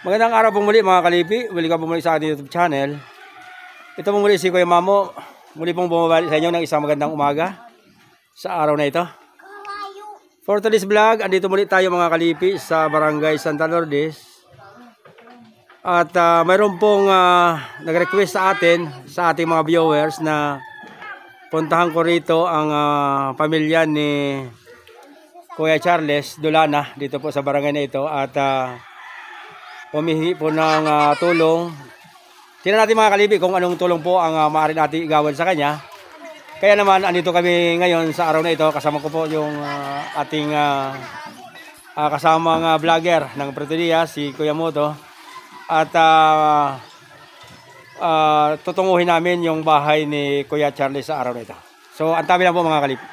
Magandang araw po muli mga kalipi. Muli ka po muli sa ating YouTube channel. Ito po muli si Kuya Mamo. Muli pong bumabalik sa inyo ng isang magandang umaga sa araw na ito. For today's vlog, andito muli tayo mga kalipi sa Barangay Santa Lourdes. At mayroon pong nag-request sa atin, sa ating mga viewers na puntahan ko rito ang pamilya ni Kuya Charles Dulana dito po sa barangay na ito. At humihingi po ng tulong. Tingnan natin mga kalibi kung anong tulong po ang maaari natin igawan sa kanya. Kaya naman andito kami ngayon sa araw na ito. Kasama ko po yung ating kasamang vlogger ng Pretoria, si Kuya Moto. At tutunguhin namin yung bahay ni Kuya Charles sa araw na ito. So antabi lang po mga kalibi.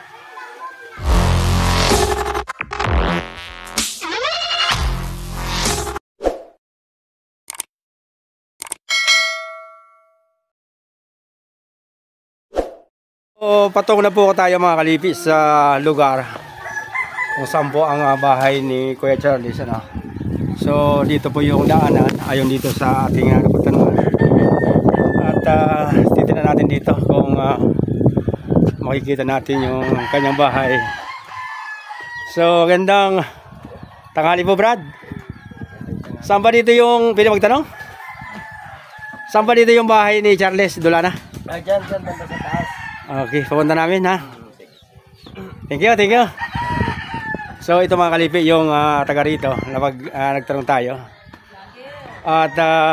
So, patong na po tayo mga kalipi sa lugar kung saan po ang bahay ni Kuya Charles. So dito po yung daanan ayon dito sa ating napuntahan. At titignan natin dito kung makikita natin yung kanyang bahay. So gandang tanghali po Brad. Saan ba dito yung pinamagtanong? Saan ba dito yung bahay ni Charles Dulana? Diyan banda sa taas. Okay, pupunta namin ha. Thank you, thank you. So ito mga kalipi yung taga rito na nagtanong tayo. At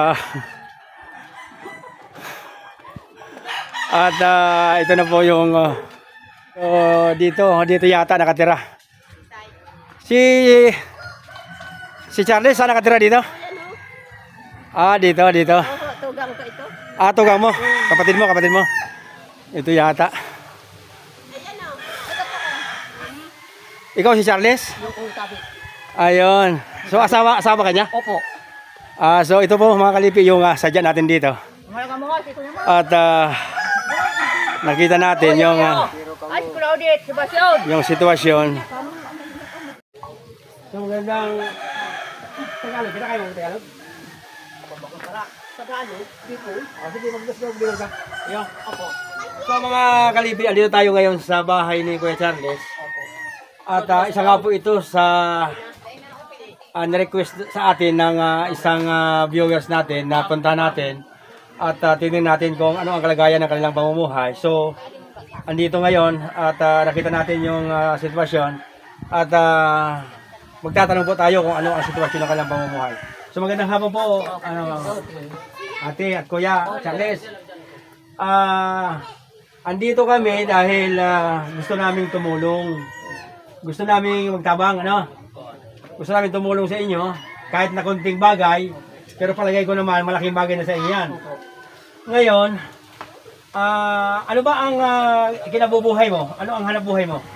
ito na po yung dito yata nakatira. Si Charles saan nakatira dito? Dito. Tugang ko ito. Tugang mo. Kapatid mo. Ito yata. Ikaw si Charles? Ayun. So asawa ka niya? Opo. So ito po mga kalipi yung sadya natin dito. At nakita natin yung sitwasyon. So magandang Tagalog. Kita kayo ng Tagalog? Tagalog? Dito? Sige, mag-Tagalog ka. Ayun. Opo. So mga kalipi, andito tayo ngayon sa bahay ni Kuya Charles. At isa nga po ito sa na-request sa atin ng isang viewers natin na punta natin. At tingnan natin kung ano ang kalagayan ng kanilang pamumuhay. So andito ngayon at nakita natin yung sitwasyon. At magtatanong po tayo kung ano ang sitwasyon ng kanilang pamumuhay. So magandang hapon po ate at Kuya Charles. Andito kami dahil gusto naming tumulong. Gusto naming magtabang, Gusto namin tumulong sa inyo kahit na konting bagay, pero palagay ko naman malaking bagay na sa inyo yan. Ngayon, ano ba ang kinabubuhay mo? Ano ang hanap buhay mo?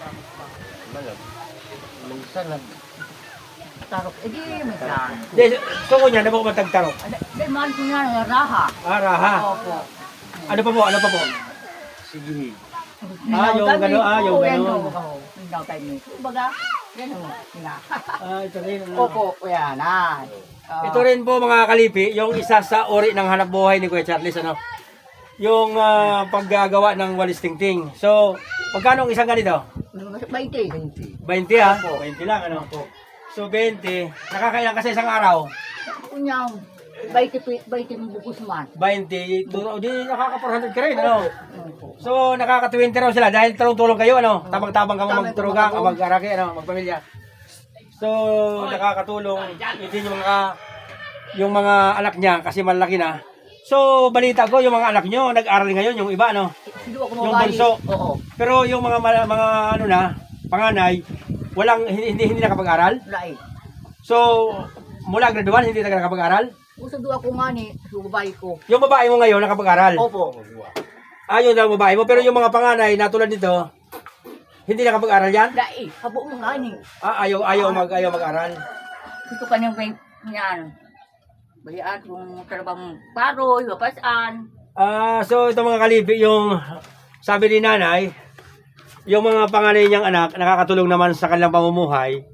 Tarok. Edi may plan. So ko niya, nabo ko matagtarok? Di man ko nga raha. Raha. Opo. Ano pa po? Sige. Yung gano'n. Minaw tayo nito. Baga, gano'n. Ito rin. Opo, kuya na. Ito rin po mga kalipi, yung isa sa uri ng hanap buhay ni Kuya Charles, yung paggagawa ng walis tingting. So, magkano ang isang ganito? 20. 20 ha? 20 lang, So, 20. Nakakailan kasi isang araw? Kunyang, 20 bukos man. 20. Di nakaka-400 ka rin, So, nakaka-20 raw sila dahil tulong-tulong kayo, Tabang-tabang ka magturugang, mag-araki, magpamilya. So, nakakatulong. Hindi yung mga anak niya kasi malaki na. So, balita ko yung mga anak nyo, nag-aral ngayon, yung iba, Yung bunso. Oo. Pero yung mga panganay, hindi nakapag-aral. Lai. So, mula grade 1, hindi na nakapag-aral? Gusto doon ako nga ni, subay ko. Yung babae mo ngayon, nakapag-aral? Opo. Yun ang babae mo. Pero yung mga panganay na tulad nito, hindi nakapag-aral yan? Lai, habo mo nga ni. Ayaw mag-aral. Gusto ka niyang yan. Bayaan kung talabang paroy, wapasan. So ito mga kalipi, yung sabi ni nanay, yung mga panganay niyang anak, nakakatulong naman sa kanilang pamumuhay.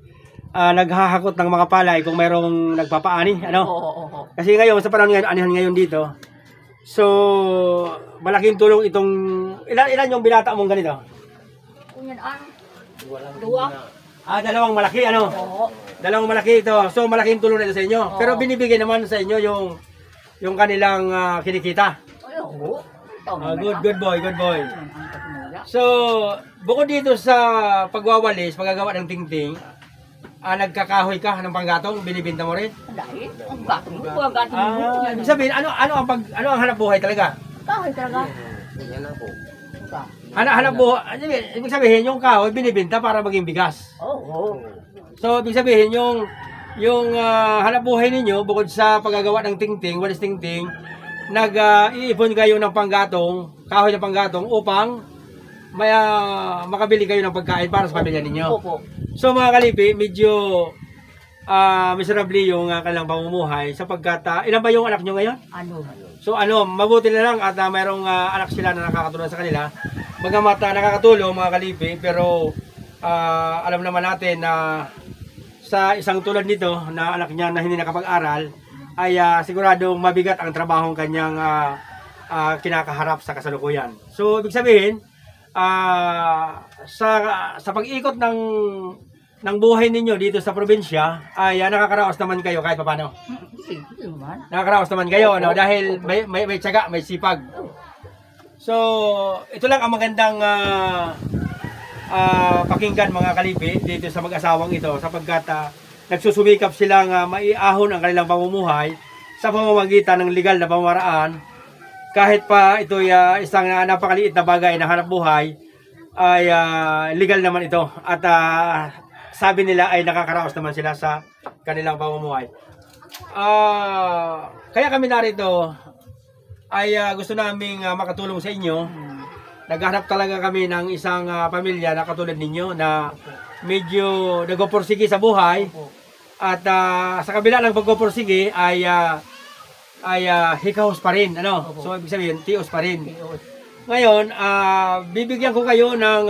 naghahakot ng mga palay kung mayroong nagpapaani, ano? Oo. Kasi ngayon, sa panahon ngayon, anihan ngayon dito. So, malaking tulong itong, ilan yung binata mong ganito? Kunyan dua. Dalawang malaki, ano? Oo. Dalawang malaki ito. So, malaking tulong na ito sa inyo. Oo. Pero binibigay naman sa inyo yung kanilang kinikita. Ay, oo. Good boy. So, bukod dito sa pagwawalis, paggagawa ng tingting, nagkakahoy ka ng panggatong, binibenta mo rin? Dahil, ang gatong mo, ang gatong mo. Ibig sabihin, ano ang hanap buhay talaga? Kahoy talaga. Yan na po. Hanap buhay, ibig sabihin, yung kahoy binibenta para maging bigas. Oo. So, ibig sabihin, yung hanap buhay ninyo, bukod sa paggagawa ng tingting, walis tingting, nag-iipon kayo ng panggatong, kahoy ng panggatong, upang makabili kayo ng pagkain para sa pamilya ninyo. Opo. So mga kalipi, medyo miserable yung kanilang pamumuhay sapagkat ilan ba yung anak nyo ngayon? Ano? So mabuti na lang at mayroong anak sila na nakakatulong sa kanila. Bagamat nakakatulong mga kalipi, pero alam naman natin na sa isang tulad nito na anak niya na hindi nakapag-aral ay siguradong mabigat ang trabahong kanyang kinakaharap sa kasalukuyan. So ibig sabihin, sa pag-ikot ng buhay ninyo dito sa probinsya ay nakakaraos naman kayo kahit paano. Sige naman. Nakakaraos naman kayo ano, dahil may tiyaga, may sipag. So, ito lang ang magandang pakinggan mga kalipi dito sa mag-asawang ito sapagkat nagsusumikap silang maiahon ang kanilang pamumuhay sa pamamagitan ng legal na pamamaraan. Kahit pa ito isang napakaliit na bagay na hanap buhay, ay legal naman ito. At sabi nila ay nakakaraos naman sila sa kanilang pamumuhay. Kaya kami narito ay gusto naming makatulong sa inyo. Naghanap talaga kami ng isang pamilya na katulad ninyo na medyo nagpupursige sa buhay. At sa kabila ng pagpupursige ay hikahos pa rin, ano? So, ibig sabihin, tios pa rin. Ngayon, bibigyan ko kayo ng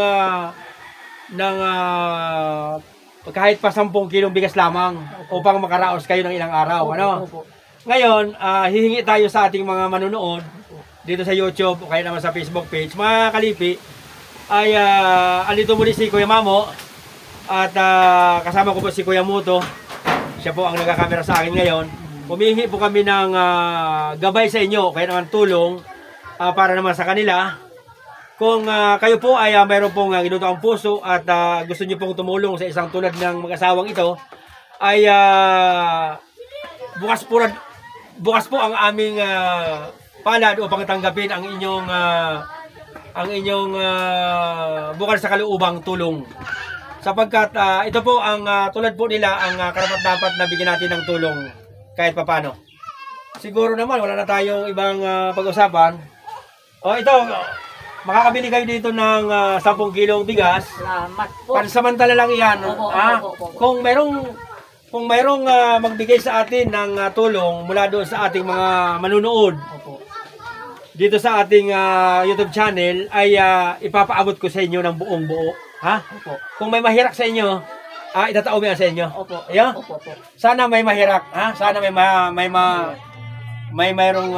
kahit pa 10 kilong bigas lamang upang makaraos kayo ng ilang araw, ano? Ngayon, hihingi tayo sa ating mga manunood dito sa YouTube o kaya naman sa Facebook page. Mga kalipi, ay alito muli si Kuya Mamo at kasama ko po si Kuya Muto. Siya po ang nagkakamera sa akin ngayon. Humihingi po kami ng gabay sa inyo, kaya naman tulong para naman sa kanila. Kung kayo po ay mayroon pong ginuto ang puso at gusto niyo pong tumulong sa isang tulad ng mag-asawang ito, ay bukas po ang aming palad upang tanggapin ang inyong bukal sa kaluubang tulong. Sapagkat ito po ang tulad po nila ang karapat-dapat na bigyan natin ng tulong. Kahit papano. Siguro naman wala na tayong ibang pag-usapan. Ito, makakabili kayo dito ng 10 kilong bigas. Salamat po. Pansamantala lang iyan. Opo. Kung mayroong magbigay sa atin ng tulong mula doon sa ating mga manunood. Opo. Dito sa ating YouTube channel ay ipapaabot ko sa inyo ng buong buo. Ha? Opo. Kung may mahirak sa inyo, itatao mo yan sa inyo. Opo. Ayo? Opo. Sana may mahirak, ha? Sana may mayroong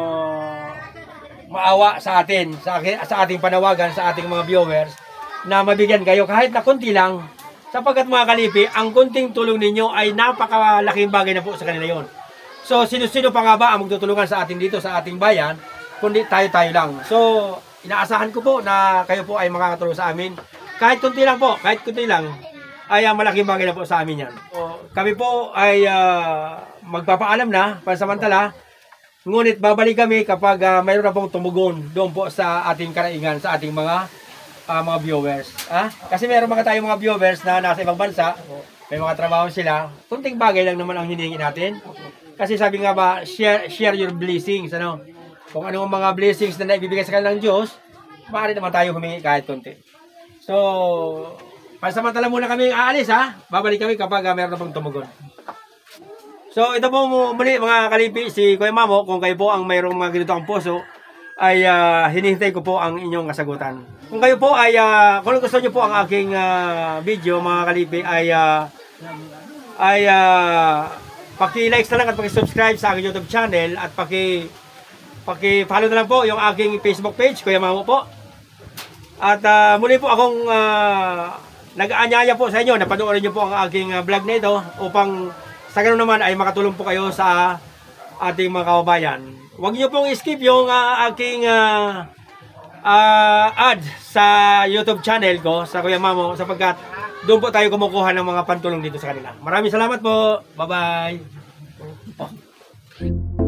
maawa sa atin, sa ating panawagan, sa ating mga viewers, na mabigyan kayo kahit na konti lang. Sapagkat mga kalipi, ang konting tulong ninyo ay napakalaking bagay na po sa kanila yon. So, sino-sino pa nga ba ang magtutulungan sa atin dito, sa ating bayan, kundi tayo-tayo lang. So, inaasahan ko po na kayo po ay makakatulong sa amin. Kahit konti lang po, kahit konti lang, ay malaking bagay na po sa amin yan. Kami po ay magpapaalam na pansamantala, ngunit babalik kami kapag mayroon na pong tumugon doon po sa ating karaingan, sa ating mga viewers. Kasi meron mga tayong mga viewers na nasa ibang bansa, may mga trabaho sila, kunting bagay lang naman ang hiningi natin. Kasi sabi nga ba, share your blessings, ano? Kung ano ang mga blessings na naibibigay sa kanilang Diyos, maaari naman tayo humingi kahit konti. So, pansamantala muna kami aalis, ha? Babalik kami kapag meron na pong tumugon. So, ito po muli mga kalipi, si Kuya Mamo, kung kayo po ang mayroong mga ganito ang puso, ay hinihintay ko po ang inyong kasagutan. Kung kayo po ay, kung gusto nyo po ang aking video mga kalipi, ay ay paki-like na lang at paki-subscribe sa aking YouTube channel at paki-follow na lang po yung aking Facebook page, Kuya Mamo po. At muli po akong nag-aanyaya po sa inyo na panoorin niyo po ang aking vlog na ito upang sa ganoon naman ay makatulong po kayo sa ating mga kababayan. Huwag niyo pong skip yung aking ad sa YouTube channel ko sa Kuya Mamo sapagkat doon po tayo kumukuha ng mga pantulong dito sa kanila. Maraming salamat po. Bye-bye.